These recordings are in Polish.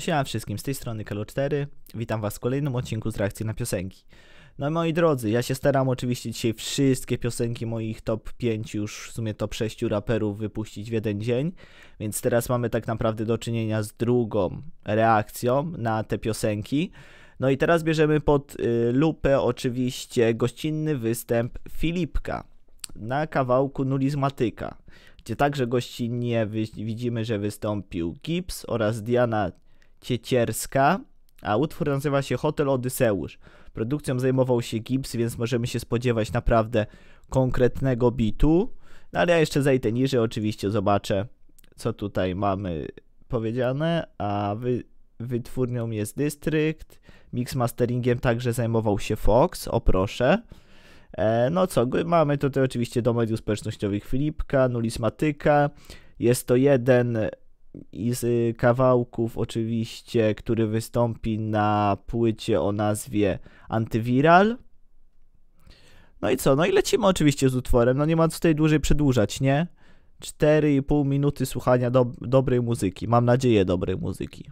No siema wszystkim, z tej strony Kalo4, witam was w kolejnym odcinku z reakcji na piosenki. No moi drodzy, ja się staram oczywiście dzisiaj wszystkie piosenki moich top 5, już w sumie top 6 raperów wypuścić w jeden dzień. Więc teraz mamy tak naprawdę do czynienia z drugą reakcją na te piosenki. No i teraz bierzemy pod lupę oczywiście gościnny występ Filipka na kawałku Nulizmatyka, gdzie także gościnnie widzimy, że wystąpił Gibbs oraz Diana Ciecierska, a utwór nazywa się Hotel Odyseusz. Produkcją zajmował się Gibbs, więc możemy się spodziewać naprawdę konkretnego bitu. No ale ja jeszcze zajdę niżej, oczywiście zobaczę, co tutaj mamy powiedziane, a wytwórnią jest Dystrykt, mixmasteringiem także zajmował się Fox, o proszę. No co, mamy tutaj oczywiście do mediów społecznościowych Filipka, Nulizmatyka. Jest to jeden z kawałków oczywiście, który wystąpi na płycie o nazwie Antyviral. No i co, no i lecimy oczywiście z utworem, no nie ma co tutaj dłużej przedłużać, nie? 4,5 minuty słuchania dobrej muzyki, mam nadzieję dobrej muzyki.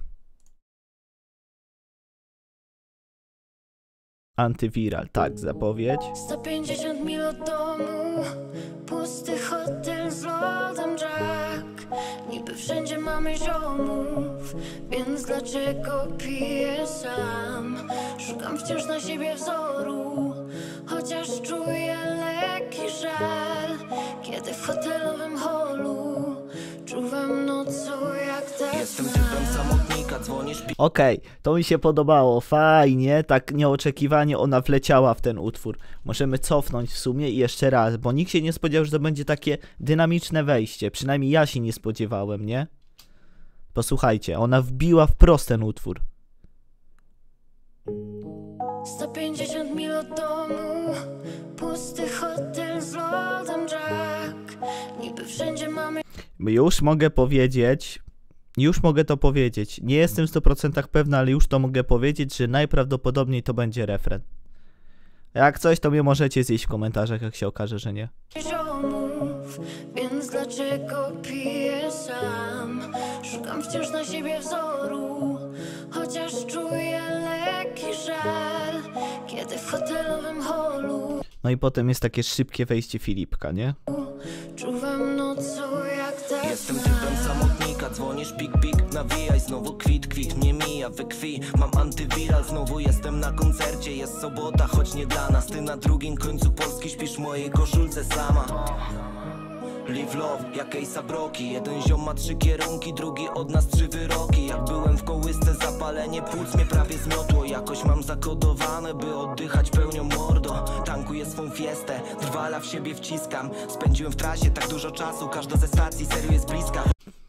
Antyviral, tak, zapowiedź. 150 mil od domu, pusty hotel z lodem Jack. Niby wszędzie mamy ziomów, więc dlaczego piję sam? Szukam wciąż na siebie wzoru, chociaż czuję lekki żal. Kiedy w hotelowym holu czuwam nocą jak tak. Jestem typem samotnika, dzwonisz. Okej, to mi się podobało, fajnie, tak nieoczekiwanie ona wleciała w ten utwór. Możemy cofnąć w sumie i jeszcze raz, bo nikt się nie spodziewał, że to będzie takie dynamiczne wejście. Przynajmniej ja się nie spodziewałem, nie? Posłuchajcie, ona wbiła wprost ten utwór. 150 mil od domu, pusty hotel z lodem Jack. Niby wszędzie mamy. Już mogę to powiedzieć. Nie jestem w 100% pewna, ale już to mogę powiedzieć, że najprawdopodobniej to będzie refren. Jak coś, to mnie możecie zjeść w komentarzach, jak się okaże, że nie. Ziomów, więc dlaczego piję sam? Szukam wciąż na siebie wzoru, chociaż czuję lekki żal. Kiedy w hotelowym holu No i potem jest takie szybkie wejście Filipka, nie? czuwam nocą jak tak. Jestem typem samotnika, dzwonisz pik, nawijaj znowu kwit, nie mija we krwi. Mam antywiral, znowu jestem na koncercie. Jest sobota, choć nie dla nas. Ty na drugim końcu Polski śpisz w mojej koszulce sama. Live love, jak Ejsa Broki. Jeden ziom ma 3 kierunki, drugi od nas 3 wyroki. Jak byłem w kołysce, zapalenie płuc mnie prawie zmiotło. Jakoś mam zakodowane, by oddychać pełnią mordo. Tankuję swą fiestę, drwala w siebie wciskam. Spędziłem w trasie tak dużo czasu, każda ze stacji serio jest bliska.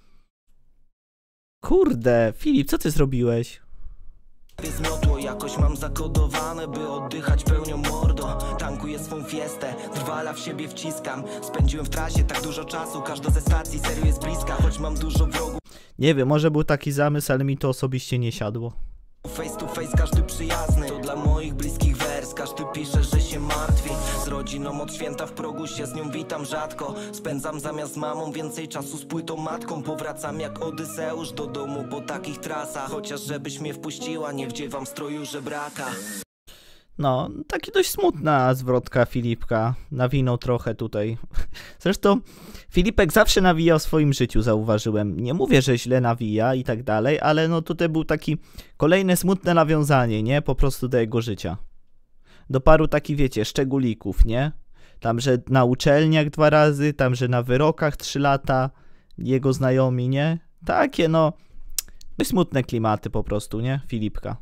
Kurde, Filip, co ty zrobiłeś? Zmiotło, jakoś mam zakodowane, by oddychać pełnią mordo. Tankuję swą fiestę, drwala w siebie wciskam. Spędziłem w trasie tak dużo czasu, każda ze stacji serio jest bliska. Choć mam dużo wrogów. Nie wiem, może był taki zamysł, ale mi to osobiście nie siadło. Face to face, każdy przyjazny. To dla moich bliskich wers, każdy pisze, że się martwi. Z rodziną od święta w progu się z nią witam rzadko. Spędzam zamiast z mamą więcej czasu z płytą matką. Powracam jak Odyseusz do domu po takich trasach. Chociaż żebyś mnie wpuściła, nie wdziewam stroju żebraka. No, taki dość smutna zwrotka Filipka. Nawinął trochę tutaj. Zresztą Filipek zawsze nawija w swoim życiu, zauważyłem. Nie mówię, że źle nawija i tak dalej, ale no tutaj był taki kolejne smutne nawiązanie, nie? Po prostu do jego życia. Do paru takich, wiecie, szczególików, nie? Tam, że na uczelniach 2 razy, tam, że na wyrokach 3 lata, jego znajomi, nie? Takie, no, dość smutne klimaty po prostu, nie? Filipka.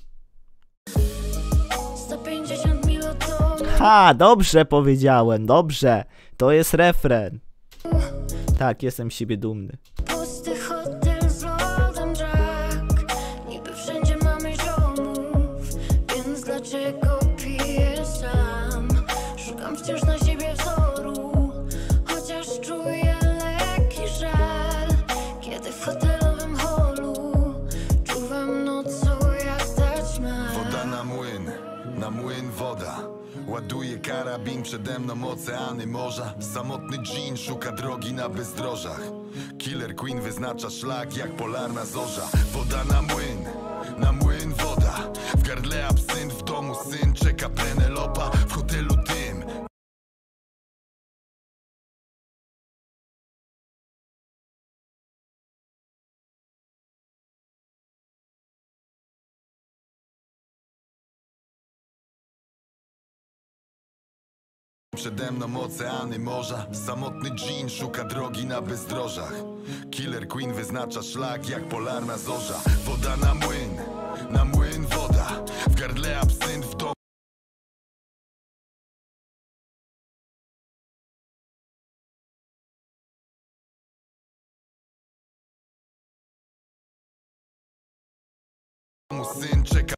150 mil od domu, Ha, dobrze powiedziałem, dobrze. To jest refren. Tak, jestem z siebie dumny. pusty hotel z lodem Jack. Niby wszędzie mamy ziomów, więc dlaczego piję sam? Szukam wciąż na siebie wzoru, chociaż czuję lekki żal. Kiedy w hotelowym holu czuwam nocą jak taćma. Woda na młyn woda. Ładuję karabin, przede mną oceany, morza. Samotny dżin szuka drogi na bezdrożach. Killer Queen wyznacza szlak jak polarna zorza. Woda na młyn woda. W gardle absynt, w domu syn, czeka Penelopa. W hotelu tym przede mną oceany, morza. Samotny dżin szuka drogi na bezdrożach. Killer Queen wyznacza szlak jak polarna zorza. Woda na młyn woda. W gardle absynt, w domu syn, czeka.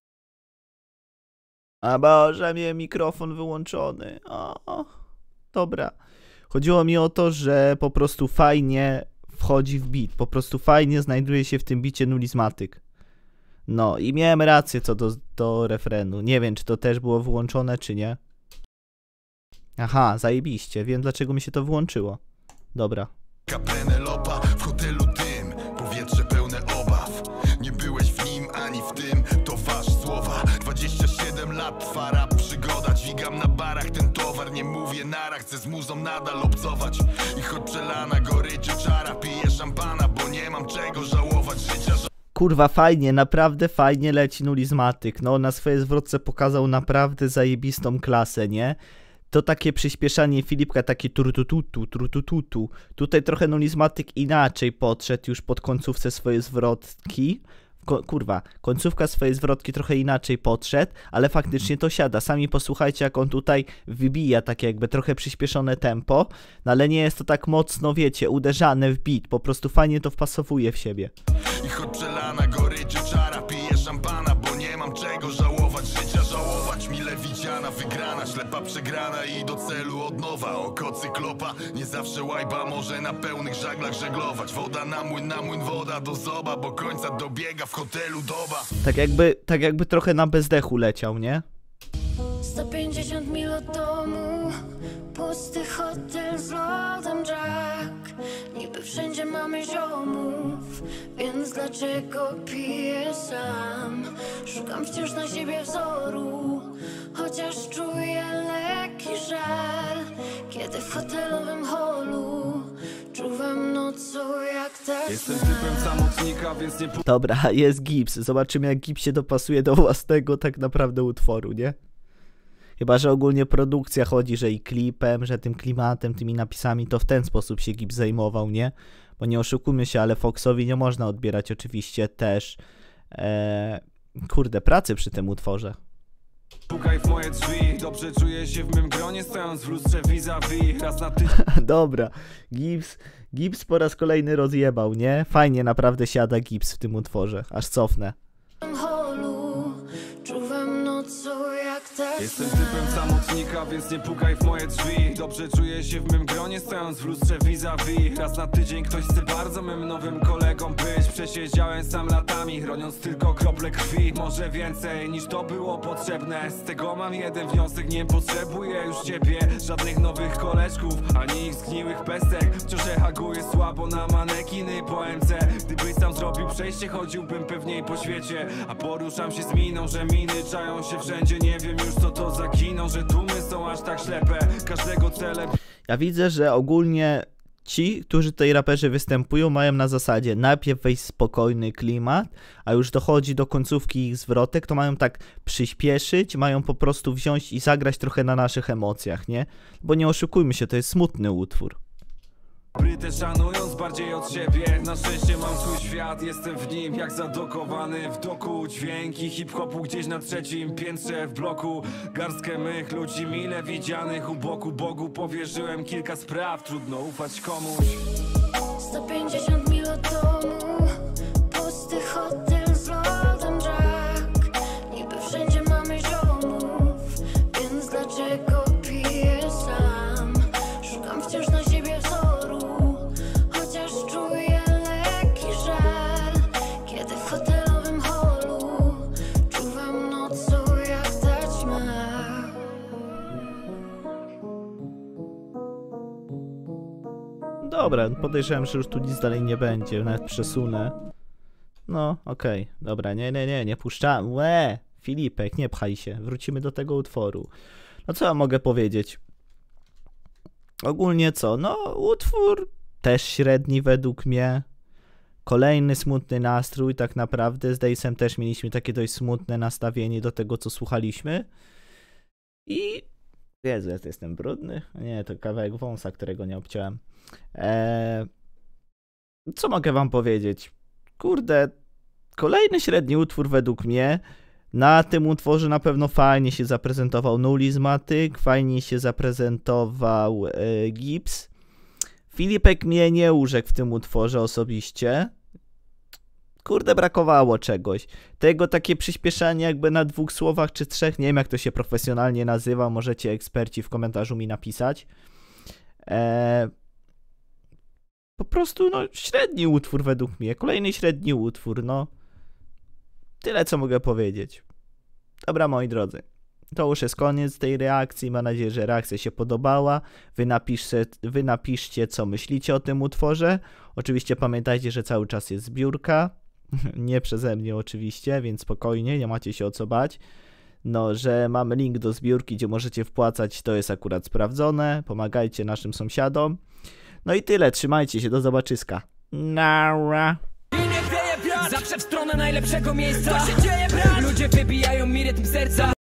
A Boże, miałem mikrofon wyłączony. O, dobra. Chodziło mi o to, że po prostu fajnie wchodzi w beat. Po prostu fajnie znajduje się w tym bicie nulizmatyk. No i miałem rację co do refrenu. Nie wiem, czy to też było wyłączone, czy nie. Aha, zajebiście. Wiem, dlaczego mi się to wyłączyło. Dobra. Penelopa w hotelu tym. Powietrze pełne obaw. Nie byłeś w nim ani w tym. To wasz słowa. 27 lat trwa rap przygoda. Dźwigam na barach ten towar. Nie mówię nara, chcę z muzą nadal obcować. I choć przelana goryczy czara, piję szampana, bo nie mam czego żałować życia. Kurwa, fajnie, naprawdę fajnie leci nulizmatyk. No, na swojej zwrotce pokazał naprawdę zajebistą klasę, nie? To takie przyspieszanie Filipka, takie trutututu, trutututu. Tutaj trochę nulizmatyk inaczej podszedł już pod końcówce swojej zwrotki. Kurwa, końcówka swojej zwrotki trochę inaczej podszedł, ale faktycznie to siada. Sami posłuchajcie, jak on tutaj wybija takie jakby trochę przyspieszone tempo, no ale nie jest to tak mocno, wiecie, uderzane w beat, po prostu fajnie to wpasowuje w siebie. I choć przelana goryczy czara, piję szampana, bo nie mam czego żałować życia, żałować mile widziana, wygrana, ślepa przegrana i do celu od nowa. Oko cyklopa, nie zawsze łajba może na pełnych żaglach żeglować. Woda na młyn woda do zoba, bo końca dobiega w hotelu doba. Tak jakby trochę na bezdechu leciał, nie? 150 mil od domu, pusty hotel z lodem Jack. Niby wszędzie mamy ziomów, więc dlaczego piję sam? Szukam wciąż na siebie wzoru, chociaż czuję lekki żal. Kiedy w hotelowym holu czuwam nocą jak tak. Jestem typem samotnika, więc nie Dobra, jest gips. Zobaczymy, jak gips się dopasuje do własnego tak naprawdę utworu, nie? Chyba że ogólnie produkcja chodzi, że i klipem, że tym klimatem, tymi napisami, to w ten sposób się gips zajmował, nie? Bo nie oszukujmy się, ale Foxowi nie można odbierać oczywiście też kurde, pracy przy tym utworze. pukaj w moje drzwi. Dobrze czuję się w mym gronie, stojąc w lustrze vis-a-vis. Raz na tydzień. Dobra, gips po raz kolejny rozjebał, nie? Fajnie naprawdę siada gips w tym utworze, aż cofnę. Czuwam nocą jak tak. Jestem typem samotnika, więc nie pukaj w moje drzwi. Dobrze czuję się w mym gronie, stojąc w lustrze vis-a-vis. Raz na tydzień ktoś chce bardzo mym nowym kolegą być. Przesiedziałem sam latami, chroniąc tylko krople krwi. Może więcej niż to było potrzebne. Z tego mam jeden wniosek, nie potrzebuję już ciebie. Żadnych nowych koleżków, ani ich zgniłych pestek. Wciąż reaguję słabo na manekiny po MC. Gdybyś sam zrobił przejście, chodziłbym pewniej po świecie. A poruszam się z miną, że miny czają się wszędzie. Nie wiem już co to za kino, że tłumy są aż tak ślepe. Każdego cele. Ja widzę, że ogólnie ci, którzy tutaj raperzy występują, mają na zasadzie najpierw wejść w spokojny klimat, a już dochodzi do końcówki ich zwrotek, to mają tak przyspieszyć, mają po prostu wziąć i zagrać trochę na naszych emocjach, nie? Bo nie oszukujmy się, to jest smutny utwór. Brytę szanując bardziej od siebie. Na szczęście mam swój świat, jestem w nim jak zadokowany w doku. Dźwięki hip-hopu gdzieś na trzecim piętrze w bloku. Garstkę mych ludzi mile widzianych u boku. Bogu powierzyłem kilka spraw, trudno ufać komuś. 150 mil od domu, pusty hotel z lodem Jack. Niby wszędzie mamy ziomów, więc dlaczego piję sam? Szukam wciąż na siebie wzoru, chociaż czuję lekki żal. Kiedy w hotelowym holu czuwam nocą jak ta ćma. Dobra, podejrzewam, że już tu nic dalej nie będzie, nawet przesunę. No, okej, dobra, nie puszczam. Filipek, nie pchaj się, wrócimy do tego utworu. No co ja mogę powiedzieć? Ogólnie co? No, utwór też średni według mnie. Kolejny smutny nastrój, tak naprawdę. Z Dejsem też mieliśmy takie dość smutne nastawienie do tego, co słuchaliśmy. I... Jezu, ja jestem brudny? Nie, to kawałek wąsa, którego nie obciąłem. Co mogę wam powiedzieć? Kurde, kolejny średni utwór według mnie. Na tym utworze na pewno fajnie się zaprezentował Nulizmatyk, fajnie się zaprezentował Gibbs. Filipek mnie nie urzekł w tym utworze osobiście. Kurde, brakowało czegoś. Tego takie przyspieszanie jakby na 2 słowach czy 3, nie wiem jak to się profesjonalnie nazywa, możecie eksperci w komentarzu mi napisać. Po prostu, no, średni utwór według mnie. Kolejny średni utwór, no. Tyle, co mogę powiedzieć. Dobra, moi drodzy. To już jest koniec tej reakcji. Mam nadzieję, że reakcja się podobała. Wy napiszcie, co myślicie o tym utworze. Oczywiście pamiętajcie, że cały czas jest zbiórka. Nie przeze mnie oczywiście, więc spokojnie, nie macie się o co bać. No, że mamy link do zbiórki, gdzie możecie wpłacać, to jest akurat sprawdzone. Pomagajcie naszym sąsiadom. No i tyle, trzymajcie się, do zobaczyska. Nara. Zawsze w stronę najlepszego miejsca. To się dzieje, brat. Ludzie wybijają mi rytm serca.